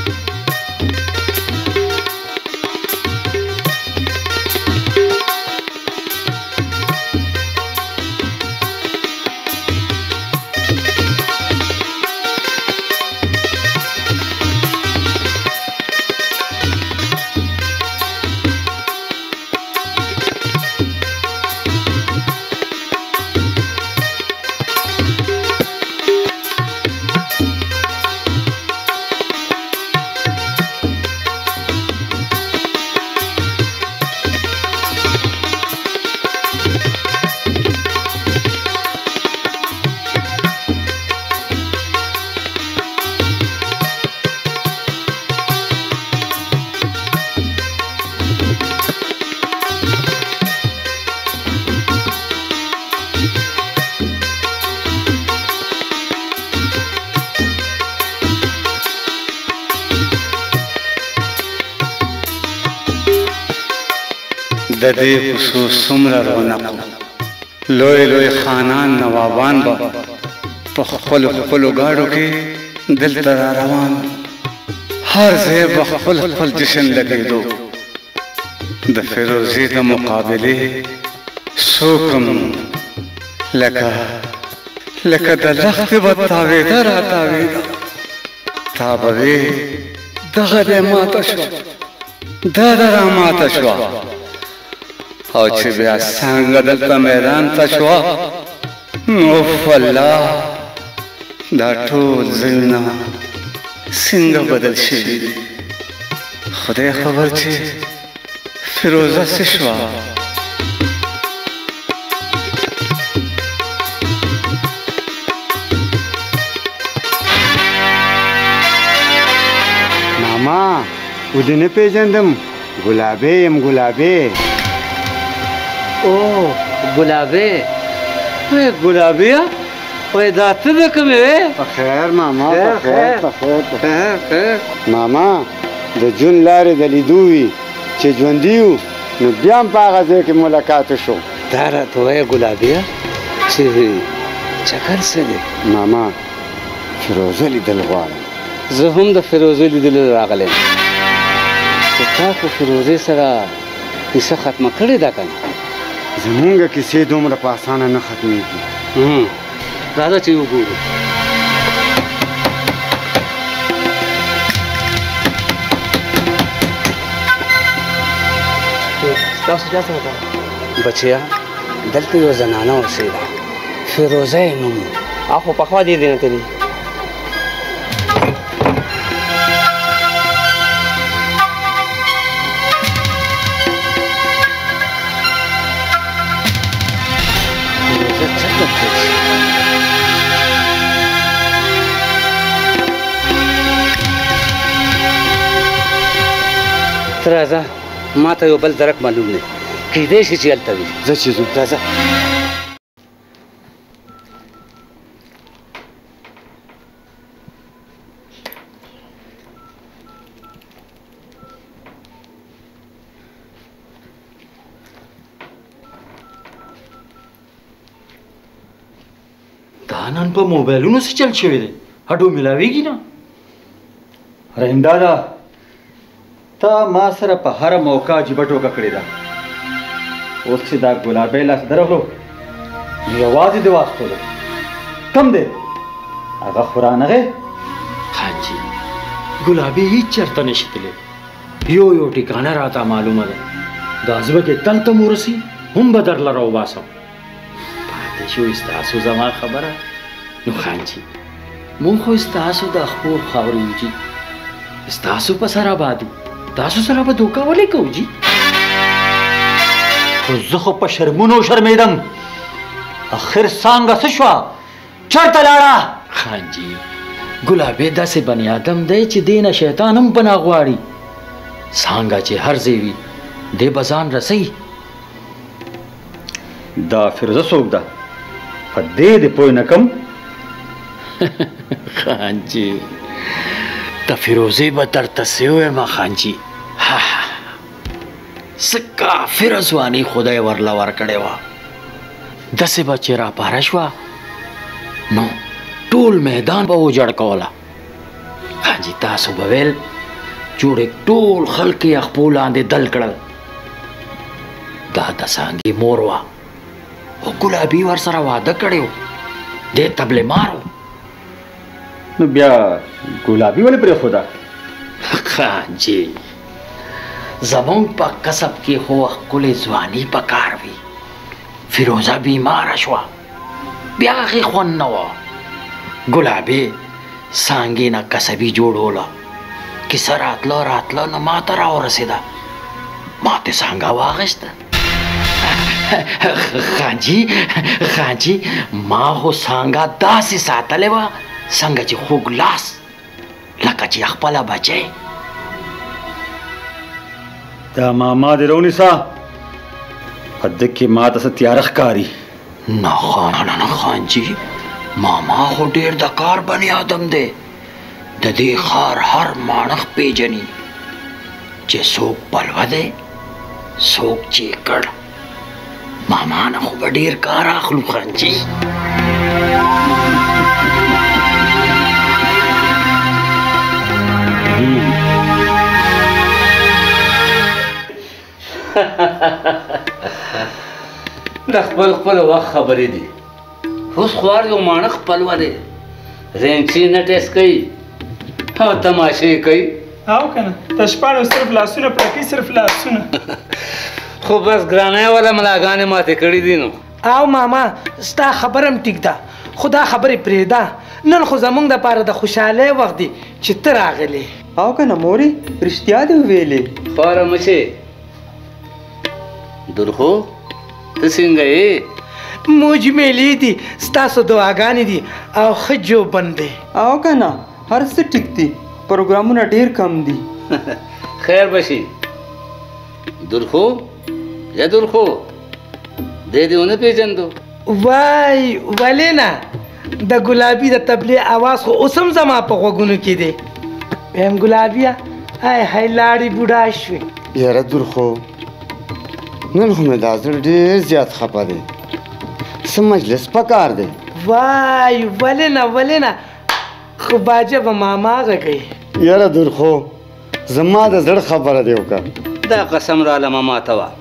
د دې خصوص څومره رونق لوی لوی خانان نوابان به په خپلو ګاډو کې دلته را روان هر ځای به خپل جشن لګېدو د فیروزې د مقابلې څوک هم لکه د لښتې به تاوېده را تاوېده تا به وې دغه دی ماته شوه دا د را ماته شوه او چې بیا څنګه دلته میدان ته شوه نو والله دا ټول ځایونه څنګه بدل شوي دي خدای خبر چې فیروزه څه شوه ماما ودې نه پېژندم ګلابي یم ګلابي اوه ګلابي وای ګلابيه وای دا ته د کومې وې په خیر ماما په خیر ماما د جون لارې د لیدو وي چې ژوندي یو نو بیا هم په هغه ځای کې ملاقات شو دا راته وایه ګلابيه چې چکر څه دی ماما فیروزه لیدل غواړم زه هم د فیروزې لیدلو راغلی یم خو تا خو فیروزې سره کیسه ختمه کړې ده که نه زمونږ کیسې دومره په اسانه نه ختمېږي راځه چې وګورو ستاسو چا سره ده بچیا دلته یو زنانه اوسېده فیروزه یې نوم و خو پخوا دې دی نه تلي راځه ما ته یو بل درک معلوم دی کیدای شي چې هلته وي زه چې ځو راځه دا نن په موبایلونو څه چل شوی دی هډو ملاویږي نه رحیمدادا تا ما سره په هره موقع عجیبه ټوکه کړې ده اوس چې دا ګلابی لاس درغلو نو یوازې دې واستولو کم دی هغه خو رانغی حاجي ګلابي هېڅ چېرته نشي تللی یو ټکانه راته معلومه ده دا زه به کې تل ته م ورسي هم به درله راوباسم پاتې شو ستاسو زما خبره نو خانجي مونږ خو ستاسو د خپور خاورې یو جي ستاسو په سر آباد یو تاسو سره به دوکه ولې کوو جي خو زه خو په شرمونو شرمېدم اخر څانګه څه شوه چېرته لاړه خانجي ګلابي داسې بني آدم دی چې دې نه شیطان هم پناه غواړي څانګه چې هر ځای وي دې به ځان رسوي دا فیروزه څوک ده په دې دې پوه نه کم خانجي د فیروزې به درته څه ووایم خانجي څه کافره ځواني خدای ورله ورکړې وه داسې به چې راپاره شوه نو ټول میدان به وجړ کوله خانجي تاسو به ویل جوړې ټول خلک یې خپو لاندې دل کړل. دا د څانګې مور وه او ګلابي ورسره واده کړی و. دی تبلې مار و. نو بیا ګلابي ولې پرېښوده؟ خانجي زمونږ په کسب کې خو ښکلې ځواني په کار وي. فیروزه بیماره شوه، بیا هغې خوند نه وه. ګلابي څانګې نه کسبي جوړوله. کیسه راتله نو ما ته راورسېده. ما ترې څانګه واخیسته. خانجي ما خو څانګه داسې ساتلې وه څنګه چې خوږ لاس، لکه چې خپله بچی. دا ماما دې راونیسه، په ده کې ما ته څه تیاره ښکاري. نه خانجي، ماما خو ډېر د کار بني آدم دی. د دې ښار هر ماڼښ پیژني چې څوک پلوه دی څوک چیکړ. ماما نه خو به ډېر کار اخلو خانجي. د خپل وخت خبرې دي. اوس خوار یو ماڼښ پلوه دی، رینچي نه ټیسټ کوي او تماشې کوي. او کنه د شپاړو صرف لاسونه پړکې، صرف لاسونه. خو بس ګرانۍ والا ملاګانې ماتې کړي دي. نو او ماما ستا خبره هم ټیک ده، خو دا خبرې پرېږده. نن خو زمونږ دپاره د خوشحالۍ وخت دی چې ته راغلې. او کنه مورې رښتیا دې وویلې. خواره مچې درخو ته څنګه یې؟ موج میلې دي، ستاسو دعاګانې دي او ښه جوبن دی. او کنه هر څه ټیک دي، پروګرامونه ډېر کم دي. خیر بشي. درخو یا درخو دې دې ونه پېژندو؟ وای ولې نه، د ګلابي د تبلې اواز خو اوس هم زما په غوږونو کې دی. ویم ګلابیه های های لاړې بوډا شوې. یاره درخو نن خو مې دا زړه ډېر زیات خفه دی. څه مجلس پکار دی. وای ولې نه خو باجه به ماما غږی. یاره درخو زما د زړه خبره دی وکړه. دا قسم راله ماما ته وه،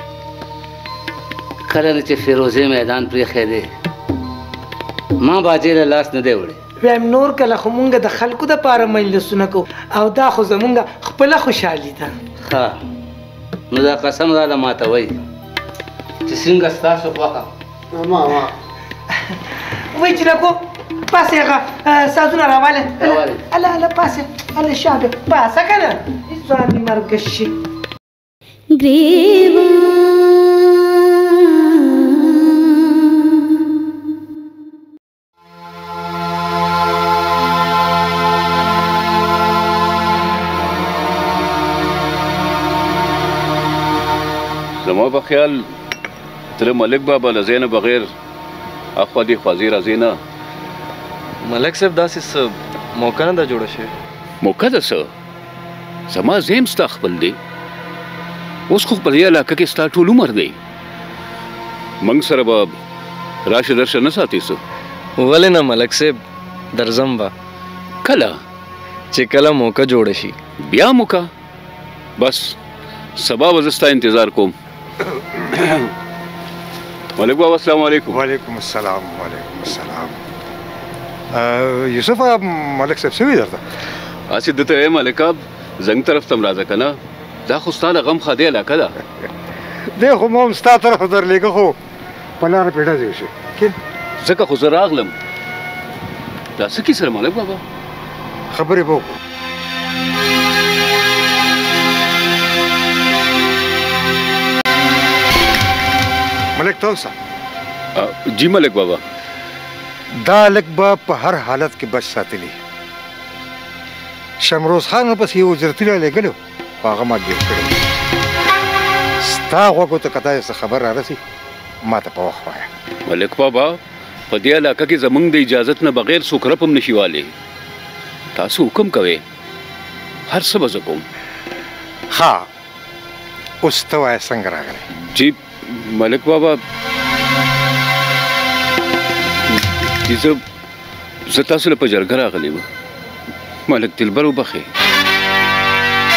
کله نه چې فیروزې میدان پرېښی دی ما باجې له لاس نه دی وړی. ویم نور کله خو مونږ د خلکو دپاره مجلسونه کوو او دا خو زمونږ خپله خوشحالي ده. ښه نو دا قسم راله ماته وایي چې څنګه ستاسو خوښه. ماما وای جنکو پاسې هغه سازونه راواله. الله پاسې الله شابه پاسه که نه ځوان دې مرګ شي. زما په خیال تر ملک بابا له ځای نه بغیر اخوا دې خوازي راځي نه. ملک صاحب داسې څه موقع نه ده جوړه شوې. موقع ده څه؟ زما زیم ستا خپل دی. اوس خو په دې علاقه کې ستا ټول عمر دی. موږ سره به راشه درشه نه ساتې څه؟ ولې نه ملک صاحب، درځم به. کله؟ چې کله موقع جوړه شي. بیا موقع؟ بس سبا به زه ستا انتظار کوم. ملک بابا السلام علیکم. وعلیکم السلام. یوسف ملک صاحب څه وی درته؟ هسې ده ته وایم ملک اب زنګ طرف ته م راځه که نه، دا خو ستا د غم خدۍ علاقه ده. دی خو ما هم ستا طرف درلېږه خو په لاره پې ډزې وشوې. ځکه خو زه راغلم. دا څه کیسه ده ملک بابا؟ خبرې به وکړو. ملک ته اوسه. جی ملک بابا. دا هلک به په هر حالت کې بچ ساتلی. شمروز خان ورپسې یو اجرتي رالېږلی و، هغه ما ګیر کړی. ستا غوږو ته که دا څه خبر رارسي ما ته په وخت وایه. ملک بابا په دې علاقه کې زمونږ د اجازت نه بغیر څوک رپ هم نشي والی. تاسو حکم کوئ، هر څه به زه کوم. ها اوس ته وایه څنګه راغلی؟ جی ملک بابا چې زه تاسو له په جرګه راغلی وم. ملک دلبر وبخې.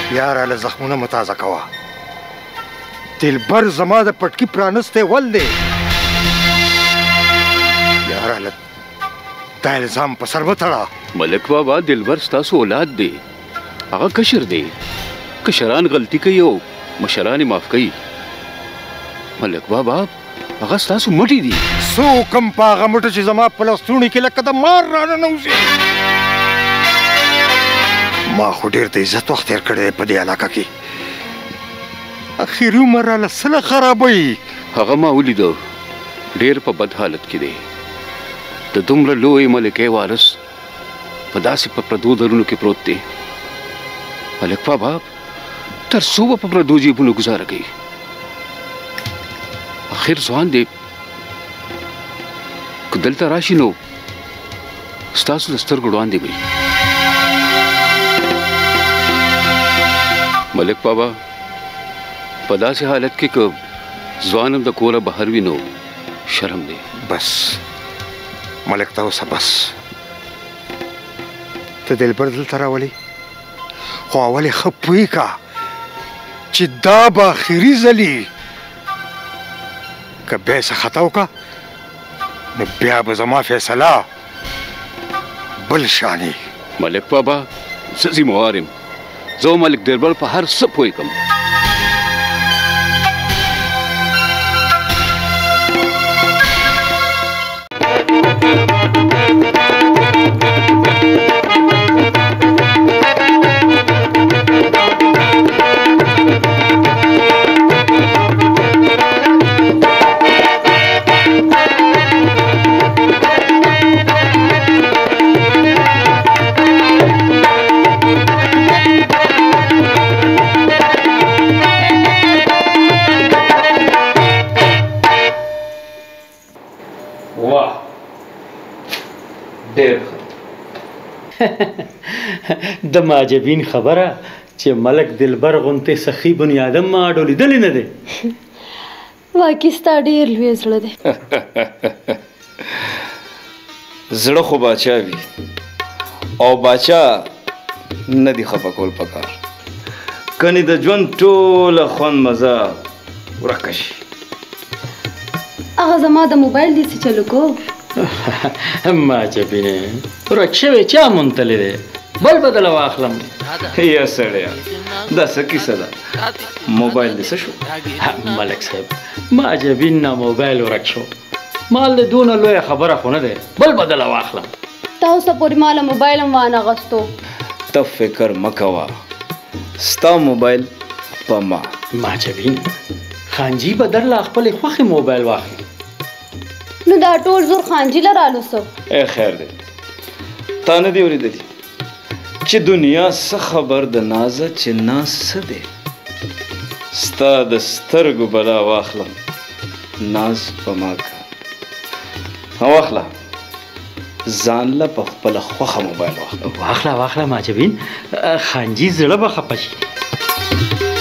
یاره له زخمونه متازه کوه. دلبر زما د پټکي پرانستی ول دی. یاره له دا الزام په سر مه تړه. ملک بابا دلبر ستاسو اولاد دی، هغه کشر دی. کشران غلطي کوي او مشران یې معاف کوي. ملک بابا هغه ستاسو مټي دي. څو کم په هغه مټه چې زما په لستوڼي کې لکه د مار راننوځي. ما خو ډېر د عزت وخت تېر کړی دی په دې علاقه کې. اخري عمر راله سله خرابوي. هغه ما ولیدو ډېر په بد حالت کې دی. د دومره لوی ملکې وارث په داسې په پردو درونو کې پروت دی. ملک بابا تر څو به په پردو جیبونو ګزاره کوي؟ اخر ځوان دی، که دلته راشي نو ستاسو د سترګو وړاندې وي. ملک بابا په داسې حالت کې که ځوان هم د کوره بهر وي نو شرم دی. بس ملک ته اوسه بس. ته دلبر دلته راولې خو اول یې ښه پوه که چې دا به آخري ځلي. که بیا یې څه خطا وکړه نو بیا به زما فیصله بل شانې. ملک بابا زه ذموار یم. زه ملک دلبر په هر څه پوهېږم. د معجبین خبره چې ملک دلبر غونته سخی بنیادم ما ډولیدلې نه دی. واقعي ستا ډېر لوی زړه دی. زړه خو باچا وي او باچا نه دی خفه کول پکار. کنې د ژوند ټوله خوند مزه ورکه شي. هغه زما د موبایل دې څه چلو کو؟ معجبینې ورک شوی چا منتلی دی؟ بل بدله واخلم. یا سړیا دا څه کیسه ده؟ موبایل دې څه شو؟ ملک صاحب معجبین نه موبایل ورک شو. مال دې دونه لویه خبره خو نه دی، بل بدله واخلم. تا اوسه پورې ماله موبایل هم وانغوستو. ته فکر مه کوه، ستا موبایل په ما. معجبین خانجي به درله خپلې خوښې موبایل واخلي. نو دا ټول زور خانجي له رالوسو. ای خیر دی، تا نه دی اورېدلي چې دنیا څه خبر د نازه چې ناز څه دی. ستا د سترګو بلا واخلم، ناز په ما که. واخله ځان له په خپله خوښه موبایل واخله. واخله معجبین، خانجي زړه به خفه شي.